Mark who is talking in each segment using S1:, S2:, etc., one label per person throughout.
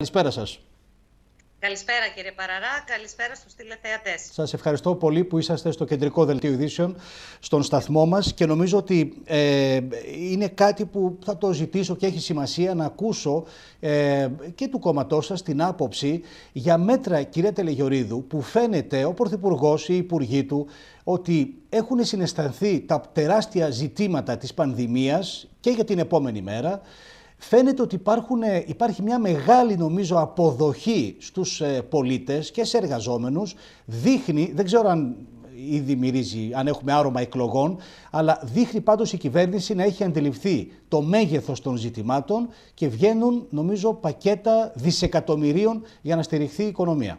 S1: Καλησπέρα σας.
S2: Καλησπέρα κύριε Παραρά, καλησπέρα στους τηλεθεατές.
S1: Σας ευχαριστώ πολύ που είσαστε στο κεντρικό δελτίο ειδήσεων, στον σταθμό μας, και νομίζω ότι είναι κάτι που θα το ζητήσω και έχει σημασία να ακούσω και του κόμματός σας την άποψη για μέτρα, κυρία Τελεγιορίδου, που φαίνεται ο Πρωθυπουργός ή οι υπουργοί του ότι έχουν συναισθανθεί τα τεράστια ζητήματα της πανδημίας και για την επόμενη μέρα. Φαίνεται ότι υπάρχει μια μεγάλη, νομίζω, αποδοχή στους πολίτες και σε εργαζόμενους. Δείχνει, δεν ξέρω αν ήδη μυρίζει, αν έχουμε άρωμα εκλογών, αλλά δείχνει πάντως η κυβέρνηση να έχει αντιληφθεί το μέγεθος των ζητημάτων και βγαίνουν, νομίζω, πακέτα δισεκατομμυρίων για να στηριχθεί η οικονομία.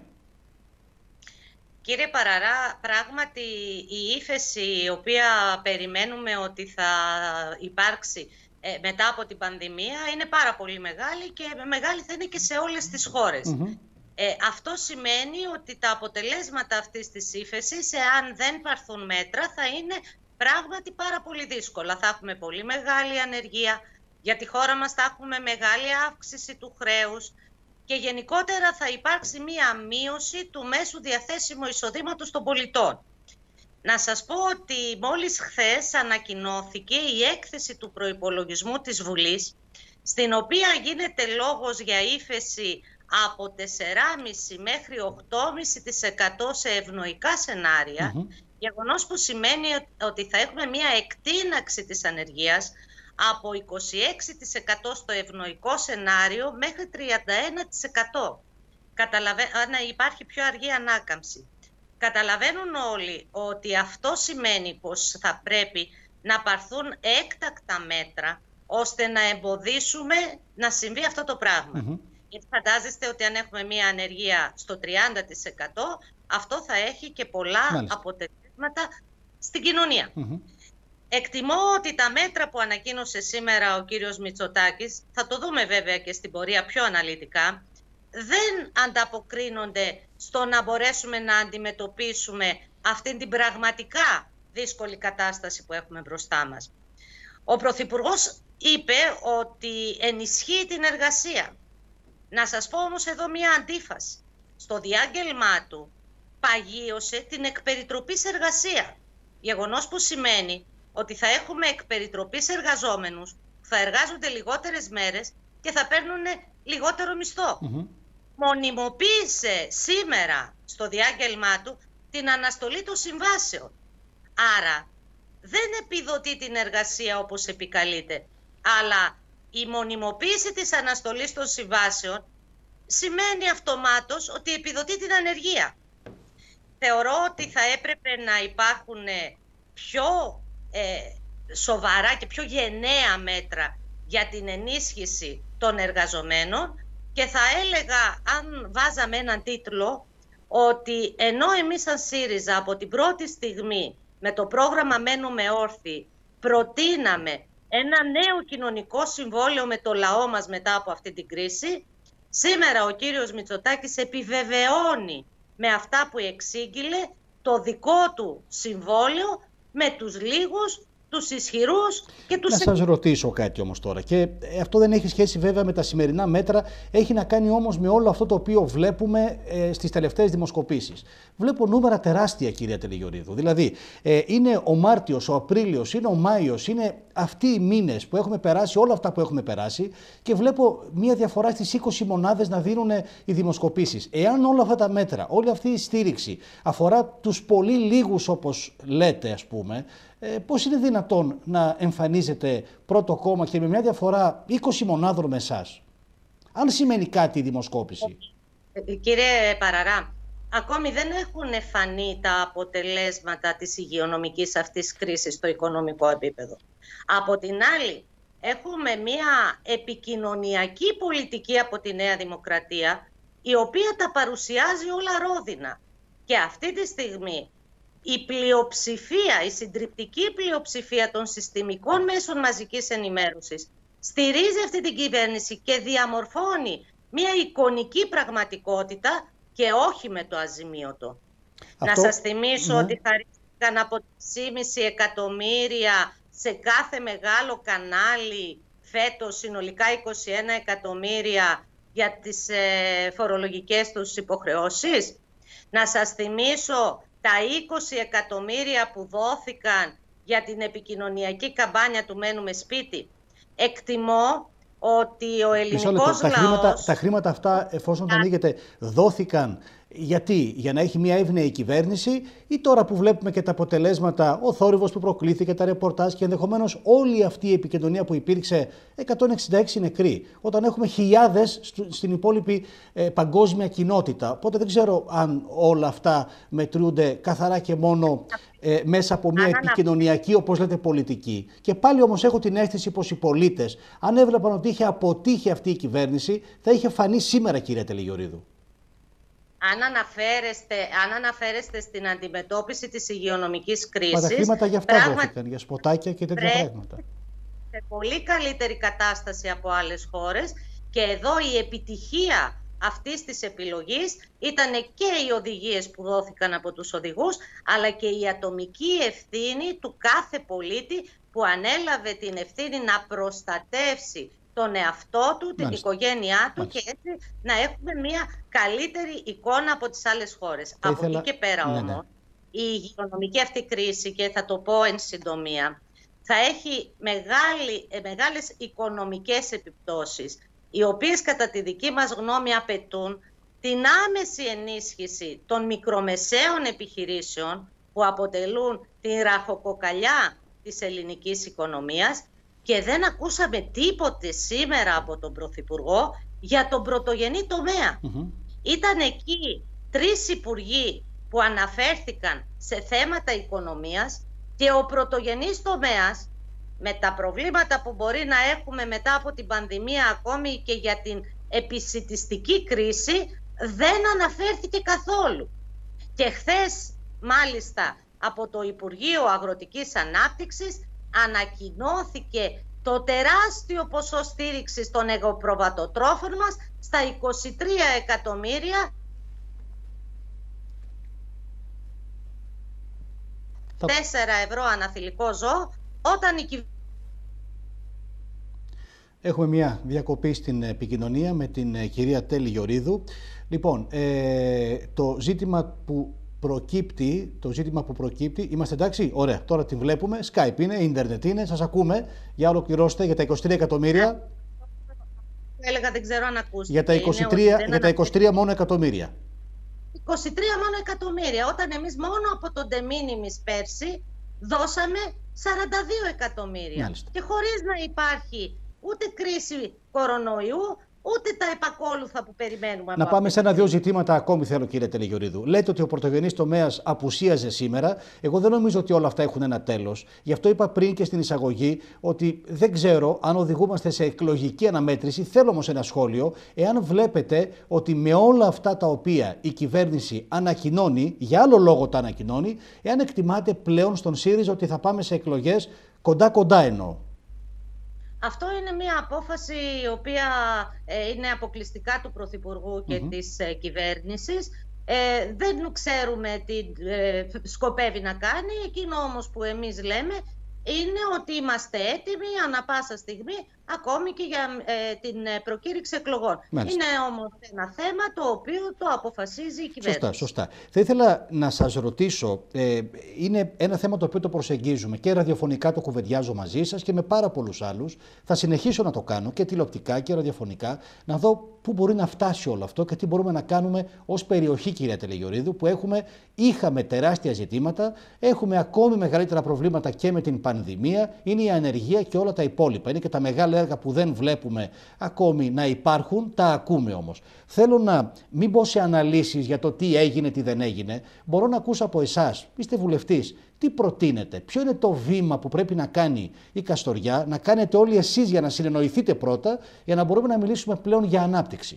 S2: Κύριε Παραρά, πράγματι η ύφεση η οποία περιμένουμε ότι θα υπάρξει μετά από την πανδημία είναι πάρα πολύ μεγάλη και μεγάλη θα είναι και σε όλες τις χώρες. Αυτό σημαίνει ότι τα αποτελέσματα αυτής της ύφεσης, εάν δεν πάρθουν μέτρα, θα είναι πράγματι πάρα πολύ δύσκολα. Θα έχουμε πολύ μεγάλη ανεργία, για τη χώρα μας θα έχουμε μεγάλη αύξηση του χρέους και γενικότερα θα υπάρξει μία μείωση του μέσου διαθέσιμου εισοδήματος των πολιτών. Να σας πω ότι μόλις χθες ανακοινώθηκε η έκθεση του προϋπολογισμού της Βουλής, στην οποία γίνεται λόγος για ύφεση από 4,5% μέχρι 8,5% σε ευνοϊκά σενάρια, γεγονός που σημαίνει ότι θα έχουμε μια εκτείναξη της ανεργίας από 26% στο ευνοϊκό σενάριο μέχρι 31%. Να υπάρχει πιο αργή ανάκαμψη. Καταλαβαίνουν όλοι ότι αυτό σημαίνει πως θα πρέπει να πάρθουν έκτακτα μέτρα ώστε να εμποδίσουμε να συμβεί αυτό το πράγμα. Γιατί φαντάζεστε ότι αν έχουμε μία ανεργία στο 30%, αυτό θα έχει και πολλά αποτελέσματα στην κοινωνία. Εκτιμώ ότι τα μέτρα που ανακοίνωσε σήμερα ο κύριος Μητσοτάκης, θα το δούμε βέβαια και στην πορεία πιο αναλυτικά, δεν ανταποκρίνονται στο να μπορέσουμε να αντιμετωπίσουμε αυτήν την πραγματικά δύσκολη κατάσταση που έχουμε μπροστά μας. Ο Πρωθυπουργός είπε ότι ενισχύει την εργασία. Να σας πω όμως εδώ μία αντίφαση. Στο διάγγελμά του παγίωσε την εκπεριτροπής εργασία. Γεγονός που σημαίνει ότι θα έχουμε εκπεριτροπής εργαζόμενους που θα εργάζονται λιγότερες μέρες και θα παίρνουν λιγότερο μισθό. Μονιμοποίησε σήμερα στο διάγγελμά του την αναστολή των συμβάσεων. Άρα δεν επιδοτεί την εργασία όπως επικαλείται, αλλά η μονιμοποίηση της αναστολής των συμβάσεων σημαίνει αυτομάτως ότι επιδοτεί την ανεργία. Θεωρώ ότι θα έπρεπε να υπάρχουν πιο σοβαρά και πιο γενναία μέτρα για την ενίσχυση των εργαζομένων και θα έλεγα, αν βάζαμε έναν τίτλο, ότι ενώ εμείς σαν ΣΥΡΙΖΑ από την πρώτη στιγμή με το πρόγραμμα Μένουμε Όρθιοι προτείναμε ένα νέο κοινωνικό συμβόλαιο με το λαό μας μετά από αυτή την κρίση, σήμερα ο κύριος Μητσοτάκης επιβεβαιώνει με αυτά που εξήγηλε το δικό του συμβόλαιο με τους λίγους, τους ισχυρούς και τους...
S1: Να σας ρωτήσω κάτι όμως τώρα, και αυτό δεν έχει σχέση βέβαια με τα σημερινά μέτρα, έχει να κάνει όμως με όλο αυτό το οποίο βλέπουμε στις τελευταίες δημοσκοπήσεις. Βλέπω νούμερα τεράστια, κυρία Τελεγιορίδου. Δηλαδή, είναι ο Μάρτιος, ο Απρίλιος, είναι ο Μάιος, είναι αυτοί οι μήνες που έχουμε περάσει, όλα αυτά που έχουμε περάσει, και βλέπω μία διαφορά στις 20 μονάδες να δίνουν οι δημοσκοπήσεις. Εάν όλα αυτά τα μέτρα, όλη αυτή η στήριξη αφορά τους πολύ λίγους, όπως λέτε, ας πούμε, πώς είναι δυνατόν να εμφανίζεται πρώτο κόμμα και με μια διαφορά 20 μονάδων με εσάς? Αν σημαίνει κάτι η δημοσκόπηση.
S2: Κύριε Παραρά, ακόμη δεν έχουν φανεί τα αποτελέσματα της υγειονομικής αυτής κρίσης στο οικονομικό επίπεδο. Από την άλλη, έχουμε μια επικοινωνιακή πολιτική από τη Νέα Δημοκρατία, η οποία τα παρουσιάζει όλα ρόδινα. Και αυτή τη στιγμή η πλειοψηφία, η συντριπτική πλειοψηφία των συστημικών μέσων μαζικής ενημέρωσης στηρίζει αυτή την κυβέρνηση και διαμορφώνει μια εικονική πραγματικότητα και όχι με το αζημίωτο. Να σας θυμίσω ότι χαρίστηκαν από 3,5 εκατομμύρια σε κάθε μεγάλο κανάλι φέτος, συνολικά 21 εκατομμύρια για τις φορολογικές τους υποχρεώσεις. Να σας θυμίσω τα 20 εκατομμύρια που δόθηκαν για την επικοινωνιακή καμπάνια του «Μένουμε σπίτι». Εκτιμώ ότι ο ελληνικός λαός...
S1: Τα χρήματα αυτά, εφόσον τα ανοίγετε, δόθηκαν γιατί, για να έχει μια εύνεη κυβέρνηση, ή τώρα που βλέπουμε και τα αποτελέσματα, ο θόρυβος που προκλήθηκε, τα ρεπορτάζ και ενδεχομένως όλη αυτή η επικοινωνία που υπήρξε, 166 νεκροί, όταν έχουμε χιλιάδες στην υπόλοιπη παγκόσμια κοινότητα. Οπότε δεν ξέρω αν όλα αυτά μετρούνται καθαρά και μόνο μέσα από μια επικοινωνιακή, όπως λέτε, πολιτική. Και πάλι όμως έχω την αίσθηση πως οι πολίτες, αν έβλεπαν ότι είχε αποτύχει αυτή η κυβέρνηση, θα είχε φανεί σήμερα, κυρία Τελιγιορρίδου.
S2: Αν αναφέρεστε στην αντιμετώπιση της υγειονομικής κρίσης...
S1: Μα τα χρήματα για αυτά δόθηκαν, για σποτάκια και τέτοια πράγματα.
S2: Σε πολύ καλύτερη κατάσταση από άλλες χώρες, και εδώ η επιτυχία αυτής της επιλογής ήταν και οι οδηγίες που δόθηκαν από τους οδηγούς, αλλά και η ατομική ευθύνη του κάθε πολίτη που ανέλαβε την ευθύνη να προστατεύσει τον εαυτό του, την οικογένειά του, και έτσι να έχουμε μια καλύτερη εικόνα από τις άλλες χώρες. Από εκεί και πέρα όμως, η υγειονομική αυτή κρίση, και θα το πω εν συντομία, θα έχει μεγάλες οικονομικές επιπτώσεις, οι οποίες κατά τη δική μας γνώμη απαιτούν την άμεση ενίσχυση των μικρομεσαίων επιχειρήσεων που αποτελούν την ραχοκοκαλιά της ελληνικής οικονομίας. Και δεν ακούσαμε τίποτε σήμερα από τον Πρωθυπουργό για τον πρωτογενή τομέα. Ήταν εκεί 3 υπουργοί που αναφέρθηκαν σε θέματα οικονομίας, και ο πρωτογενής τομέας, με τα προβλήματα που μπορεί να έχουμε μετά από την πανδημία, ακόμη και για την επισιτιστική κρίση, δεν αναφέρθηκε καθόλου. Και χθες μάλιστα από το Υπουργείο Αγροτικής Ανάπτυξης ανακοινώθηκε το τεράστιο ποσό στήριξης των εγωπροβατοτρόφων μας στα 23 εκατομμύρια 4 ευρώ αναθηλικό ζώο, όταν η
S1: Έχουμε μια διακοπή στην επικοινωνία με την κυρία Τελιγιορρίδου. Λοιπόν, το ζήτημα που προκύπτει, είμαστε εντάξει, ωραία, τώρα την βλέπουμε, Skype είναι, ίντερνετ είναι, σας ακούμε, για ολοκληρώστε για τα 23 εκατομμύρια.
S2: Έλεγα, δεν ξέρω αν ακούστηκε.
S1: Για τα 23 μόνο εκατομμύρια.
S2: 23 μόνο εκατομμύρια, όταν εμείς μόνο από τον de minimis πέρσι δώσαμε 42 εκατομμύρια.
S1: Μάλιστα.
S2: Και χωρίς να υπάρχει ούτε κρίση κορονοϊού, ούτε τα επακόλουθα που περιμένουμε.
S1: Να πάμε σε 1-2 ζητήματα ακόμη, θέλω, κύριε Τελιγιορρίδου. Λέτε ότι ο πρωτογενής τομέας απουσίαζε σήμερα. Εγώ δεν νομίζω ότι όλα αυτά έχουν ένα τέλος. Γι' αυτό είπα πριν και στην εισαγωγή ότι δεν ξέρω αν οδηγούμαστε σε εκλογική αναμέτρηση. Θέλω όμως ένα σχόλιο. Εάν βλέπετε ότι με όλα αυτά τα οποία η κυβέρνηση ανακοινώνει, για άλλο λόγο τα ανακοινώνει, εάν εκτιμάτε πλέον στον ΣΥΡΙΖΑ ότι θα πάμε σε εκλογές κοντά-κοντά εννοώ.
S2: Αυτό είναι μια απόφαση η οποία είναι αποκλειστικά του Πρωθυπουργού και της κυβέρνησης. Δεν ξέρουμε τι σκοπεύει να κάνει. Εκείνο όμως που εμείς λέμε είναι ότι είμαστε έτοιμοι ανά πάσα στιγμή, ακόμη και για την προκήρυξη εκλογών.
S1: Μάλιστα.
S2: Είναι όμως ένα θέμα το οποίο το αποφασίζει η κυβέρνηση.
S1: Σωστά. Θα ήθελα να σας ρωτήσω, είναι ένα θέμα το οποίο το προσεγγίζουμε και ραδιοφωνικά, το κουβεντιάζω μαζί σας και με πάρα πολλούς άλλους. Θα συνεχίσω να το κάνω και τηλεοπτικά και ραδιοφωνικά, να δω πού μπορεί να φτάσει όλο αυτό και τι μπορούμε να κάνουμε ως περιοχή, κυρία Τελιγιορρίδου, που είχαμε τεράστια ζητήματα, έχουμε ακόμη μεγαλύτερα προβλήματα και με την πανδημία, είναι η ανεργία και όλα τα υπόλοιπα. Είναι και τα μεγάλα έργα που δεν βλέπουμε ακόμη να υπάρχουν, τα ακούμε όμως. Θέλω να μην μπω σε αναλύσεις για το τι έγινε, τι δεν έγινε. Μπορώ να ακούσω από εσάς, είστε βουλευτής, τι προτείνετε, ποιο είναι το βήμα που πρέπει να κάνει η Καστοριά, να κάνετε όλοι εσείς για να συνεννοηθείτε πρώτα, για να μπορούμε να μιλήσουμε πλέον για ανάπτυξη.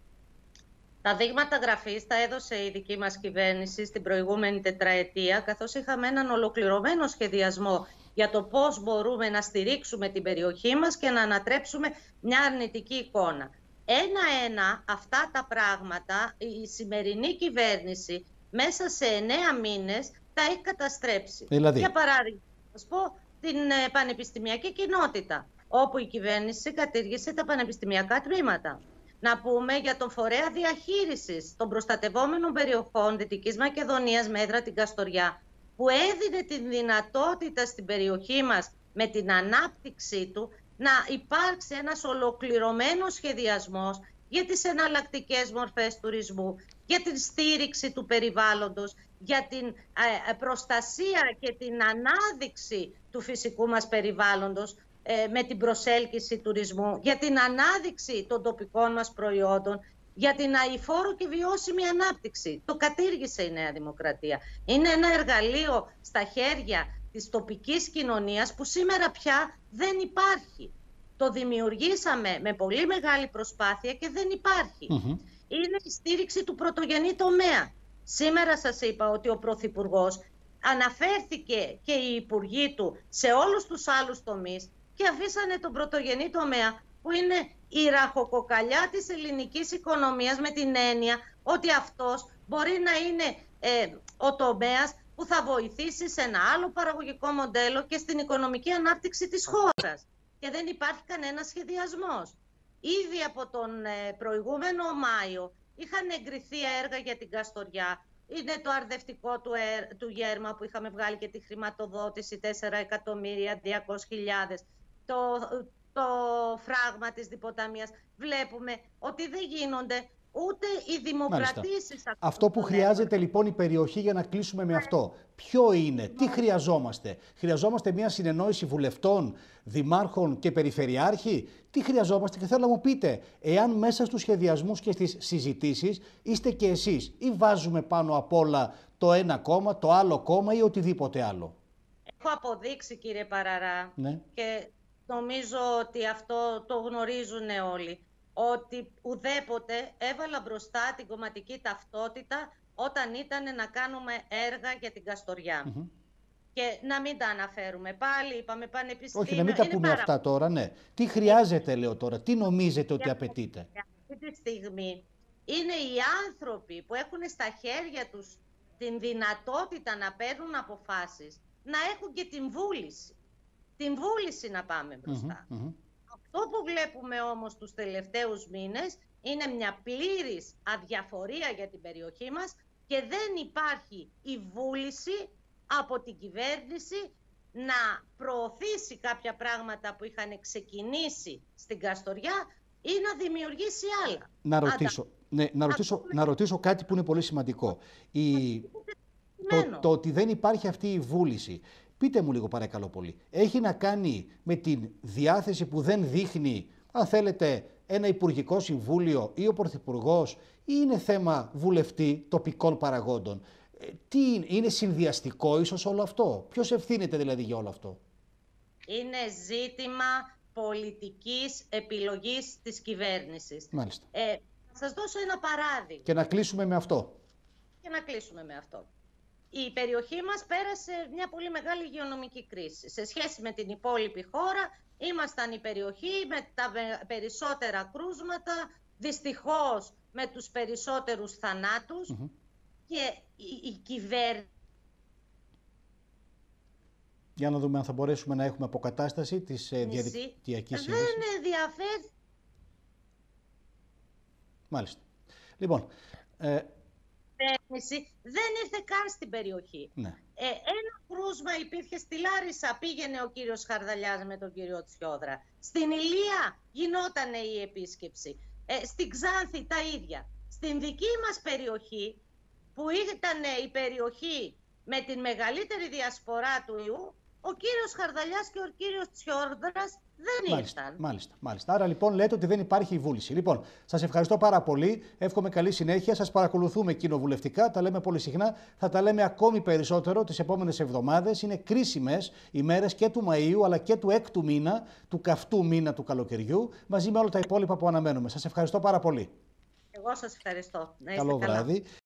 S2: Τα δείγματα γραφής τα έδωσε η δική μας κυβέρνηση στην προηγούμενη τετραετία, καθώς είχαμε έναν ολοκληρωμένο σχεδιασμό για το πώς μπορούμε να στηρίξουμε την περιοχή μας και να ανατρέψουμε μια αρνητική εικόνα. Ένα-ένα αυτά τα πράγματα η σημερινή κυβέρνηση μέσα σε 9 μήνες τα έχει καταστρέψει.
S1: Δηλαδή.
S2: Για παράδειγμα, θα σας πω την πανεπιστημιακή κοινότητα, όπου η κυβέρνηση κατήργησε τα πανεπιστημιακά τμήματα. Να πούμε για τον φορέα διαχείρισης των προστατευόμενων περιοχών Δυτικής Μακεδονίας με έδρα την Καστοριά, που έδινε την δυνατότητα στην περιοχή μας με την ανάπτυξή του να υπάρξει ένας ολοκληρωμένος σχεδιασμός για τις εναλλακτικές μορφές τουρισμού, για την στήριξη του περιβάλλοντος, για την προστασία και την ανάδειξη του φυσικού μας περιβάλλοντος με την προσέλκυση τουρισμού, για την ανάδειξη των τοπικών μας προϊόντων, για την αειφόρο και βιώσιμη ανάπτυξη. Το κατήργησε η Νέα Δημοκρατία. Είναι ένα εργαλείο στα χέρια της τοπικής κοινωνίας που σήμερα πια δεν υπάρχει. Το δημιουργήσαμε με πολύ μεγάλη προσπάθεια και δεν υπάρχει. Είναι η στήριξη του πρωτογενή τομέα. Σήμερα σας είπα ότι ο Πρωθυπουργός αναφέρθηκε και οι υπουργοί του σε όλους τους άλλους τομείς και αφήσανε τον πρωτογενή τομέα, που είναι η ραχοκοκαλιά της ελληνικής οικονομίας, με την έννοια ότι αυτός μπορεί να είναι ο τομέας που θα βοηθήσει σε ένα άλλο παραγωγικό μοντέλο και στην οικονομική ανάπτυξη της χώρας. Και δεν υπάρχει κανένας σχεδιασμός. Ήδη από τον προηγούμενο Μάιο είχαν εγκριθεί έργα για την Καστοριά. Είναι το αρδευτικό του Γέρμα που είχαμε βγάλει και τη χρηματοδότηση 4.200.000. Το φράγμα της Διποταμίας. Βλέπουμε ότι δεν γίνονται ούτε οι δημοκρατήσεις.
S1: Αυτό που χρειάζεται λοιπόν η περιοχή, για να κλείσουμε με αυτό, ποιο είναι, τι χρειαζόμαστε? Χρειαζόμαστε μια συνεννόηση βουλευτών, δημάρχων και περιφερειάρχη? Τι χρειαζόμαστε? Και θέλω να μου πείτε, εάν μέσα στους σχεδιασμούς και στις συζητήσεις είστε και εσείς, ή βάζουμε πάνω απ' όλα το ένα κόμμα, το άλλο κόμμα ή οτιδήποτε άλλο?
S2: Έχω αποδείξει, κύριε Παραρά,
S1: ναι,
S2: και νομίζω ότι αυτό το γνωρίζουν όλοι, ότι ουδέποτε έβαλα μπροστά την κομματική ταυτότητα όταν ήταν να κάνουμε έργα για την Καστοριά. Και να μην τα αναφέρουμε πάλι, είπαμε πανεπιστήμια.
S1: Όχι, να μην τα πούμε αυτά τώρα, ναι. Τι χρειάζεται, λέω τώρα, τι νομίζετε ότι απαιτείται?
S2: Αυτή τη στιγμή είναι οι άνθρωποι που έχουν στα χέρια τους την δυνατότητα να παίρνουν αποφάσεις, να έχουν και την βούληση. Την βούληση να πάμε μπροστά. Αυτό που βλέπουμε όμως τους τελευταίους μήνες είναι μια πλήρης αδιαφορία για την περιοχή μας και δεν υπάρχει η βούληση από την κυβέρνηση να προωθήσει κάποια πράγματα που είχαν ξεκινήσει στην Καστοριά ή να δημιουργήσει άλλα.
S1: Να ρωτήσω κάτι που είναι πολύ σημαντικό. Το ότι δεν υπάρχει αυτή η βούληση, πείτε μου λίγο παρακαλώ πολύ, έχει να κάνει με την διάθεση που δεν δείχνει, αν θέλετε, ένα Υπουργικό Συμβούλιο ή ο Πρωθυπουργός, ή είναι θέμα βουλευτή τοπικών παραγόντων? Τι είναι συνδυαστικό ίσως όλο αυτό? Ποιος ευθύνεται δηλαδή για όλο αυτό?
S2: Είναι ζήτημα πολιτικής επιλογής της κυβέρνησης.
S1: Μάλιστα.
S2: Θα σας δώσω ένα παράδειγμα.
S1: Και να κλείσουμε με αυτό.
S2: Η περιοχή μας πέρασε μια πολύ μεγάλη υγειονομική κρίση. Σε σχέση με την υπόλοιπη χώρα, ήμασταν η περιοχή με τα περισσότερα κρούσματα, δυστυχώς με τους περισσότερους θανάτους, και η κυβέρνηση...
S1: Για να δούμε αν θα μπορέσουμε να έχουμε αποκατάσταση της διαδικτυακής σύνδεσης.
S2: Δεν ενδιαφέρει.
S1: Μάλιστα. Λοιπόν...
S2: δεν ήρθε καν στην περιοχή.
S1: Ναι.
S2: Ένα κρούσμα υπήρχε στη Λάρισα, πήγαινε ο κύριος Χαρδαλιάς με τον κύριο Τσιόδρα. Στην Ηλία γινότανε η επίσκεψη. Στην Ξάνθη τα ίδια. Στην δική μας περιοχή, που ήταν η περιοχή με την μεγαλύτερη διασπορά του ιού, ο κύριος Χαρδαλιάς και ο κύριος Τσιόδρας δεν ήρθαν.
S1: Μάλιστα. Άρα λοιπόν λέτε ότι δεν υπάρχει βούληση. Λοιπόν, σας ευχαριστώ πάρα πολύ. Εύχομαι καλή συνέχεια. Σας παρακολουθούμε κοινοβουλευτικά. Τα λέμε πολύ συχνά. Θα τα λέμε ακόμη περισσότερο τις επόμενες εβδομάδες. Είναι κρίσιμες οι μέρες και του Μαΐου αλλά και του 6ου μήνα, του καυτού μήνα του καλοκαιριού, μαζί με όλα τα υπόλοιπα που αναμένουμε. Σας ευχαριστώ πάρα πολύ.
S2: Εγώ σας ευχαριστώ. Να είστε
S1: Καλό
S2: καλά.
S1: βράδυ.